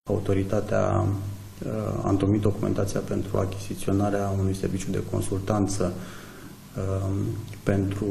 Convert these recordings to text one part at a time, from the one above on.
Autoritatea a întocmit documentația pentru achiziționarea unui serviciu de consultanță pentru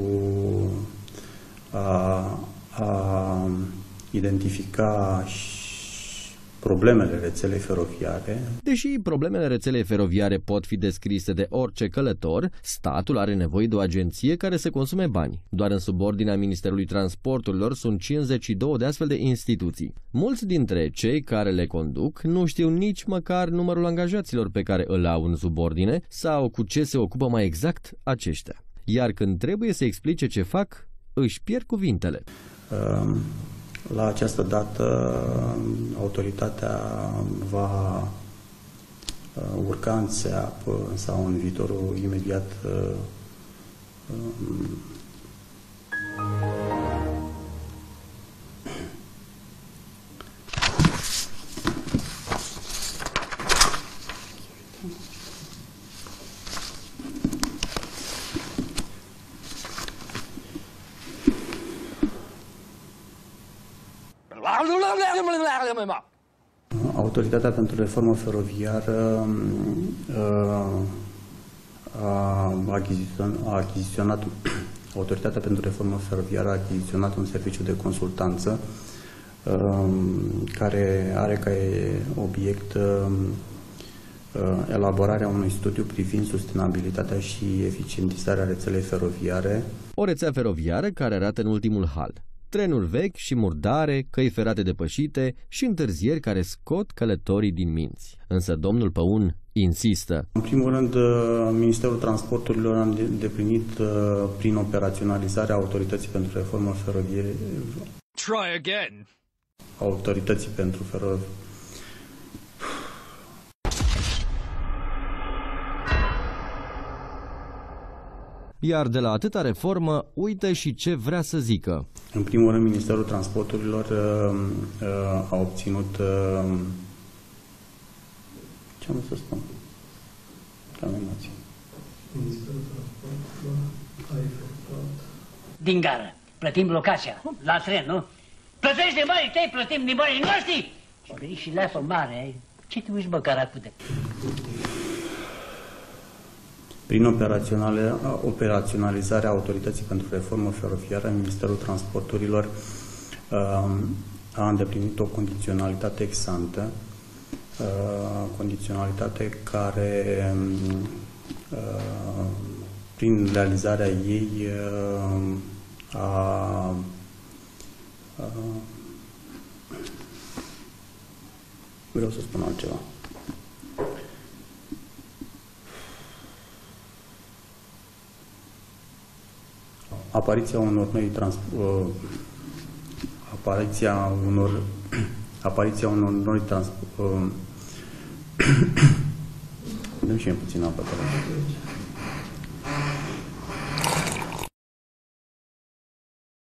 a identifica problemele rețelei feroviare. Deși problemele rețelei feroviare pot fi descrise de orice călător, statul are nevoie de o agenție care să consume bani. Doar în subordinea Ministerului Transporturilor sunt 52 de astfel de instituții. Mulți dintre cei care le conduc nu știu nici măcar numărul angajaților pe care îl au în subordine sau cu ce se ocupă mai exact aceștia. Iar când trebuie să explice ce fac, își pierd cuvintele. La această dată, autoritatea va urca în SEAP sau în viitorul imediat Autoritatea pentru Reformă Feroviară Autoritatea pentru Reformă Feroviară a achiziționat un serviciu de consultanță care are ca obiect elaborarea unui studiu privind sustenabilitatea și eficientizarea rețelei feroviare. O rețea feroviară care arată în ultimul hal. Trenuri vechi și murdare, căi ferate depășite și întârzieri care scot călătorii din minți. Însă domnul Păun insistă. În primul rând, Ministerul Transporturilor a îndeplinit prin operaționalizarea Autorității pentru Reformă Feroviară. Try again. Autorității pentru Feroviară. Iar de la atâta reformă, uite și ce vrea să zică. În primul rând, Ministerul Transporturilor a obținut... ce am să spun? Cam emoții. Ministerul Transporturilor a efectuat... Din gară. Plătim locația. La tren, nu? Plătești de banii tăi, plătim de banii noștri! Și veni și leapă mare. Ce te uiți, bă, caracude? Prin operaționalizarea Autorității pentru Reformă Feroviară, Ministerul Transporturilor a îndeplinit o condiționalitate ex-ante, condiționalitate care, prin realizarea ei, vreau să spun altceva. Apariția unor noi dăm și puțin apă.